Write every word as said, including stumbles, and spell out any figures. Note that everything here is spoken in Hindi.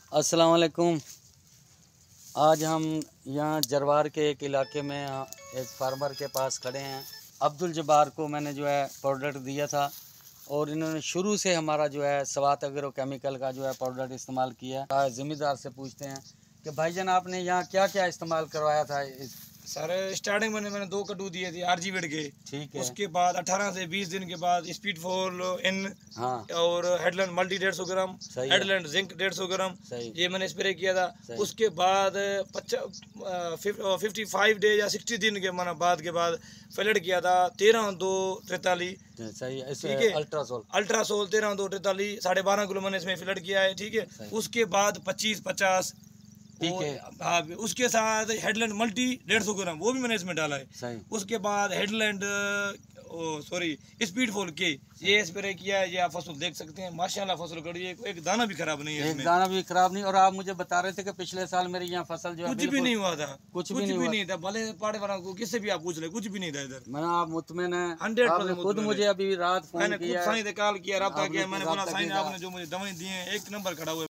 अस्सलाम वालेकुम। आज हम यहाँ जरवार के एक इलाके में एक फार्मर के पास खड़े हैं। अब्दुल जब्बार को मैंने जो है प्रोडक्ट दिया था और इन्होंने शुरू से हमारा जो है स्वात एग्रो केमिकल का जो है प्रोडक्ट इस्तेमाल किया है। ज़मींदार से पूछते हैं कि भाईजान आपने यहाँ क्या क्या इस्तेमाल करवाया था। इस सर स्टार्टिंग में मैंने दो कटू दिए थे आरजीवेड के। ठीक है। उसके बाद अठारह से बीस दिन के बाद स्पीड फॉल इन हाँ और हेडलैंड मल्टी डेढ़ सौ ग्राम, हेडलैंड जिंक डेढ़ सौ ग्राम, ये मैंने स्प्रे किया था। उसके बाद फिफ्टी फाइव डे या सिक्सटी दिन के माना बाद के बाद फ्लड किया था तेरह दो तैतालीस। सही है। ठीक है। अल्ट्रासोल अल्ट्रासोल तेरह दो तैतालीस साढ़े बारह किलो मैंने इसमें फ्लड किया है। ठीक है। उसके बाद पच्चीस पचास। ठीक है। हाँ, उसके साथ हेडलैंड मल्टी डेढ़ सौ ग्राम वो भी मैंने इसमें डाला है। उसके बाद हेडलैंड सॉरी स्पीड फॉल के ये स्प्रे किया है। ये आप फसल देख सकते हैं, माशाल्लाह फसल कड़ी है, एक दाना भी खराब नहीं है, एक दाना भी खराब नहीं। और आप मुझे बता रहे थे कि पिछले साल मेरी यहाँ फसल जो है कुछ भी नहीं हुआ था, कुछ, कुछ भी नहीं, भी नहीं था। भले पाड़े वालों को किससे भी आप पूछ ले, कुछ भी नहीं था इधर। मैंने आप मुतमिन है, हंड्रेड परसेंट खुद मुझे अभी रात फोन मैंने खुद किया, साईं से कॉल किया, रब्ता किया, मैंने बोला साईं आपने जो मुझे दवाई दी है एक नंबर खड़ा हुआ है।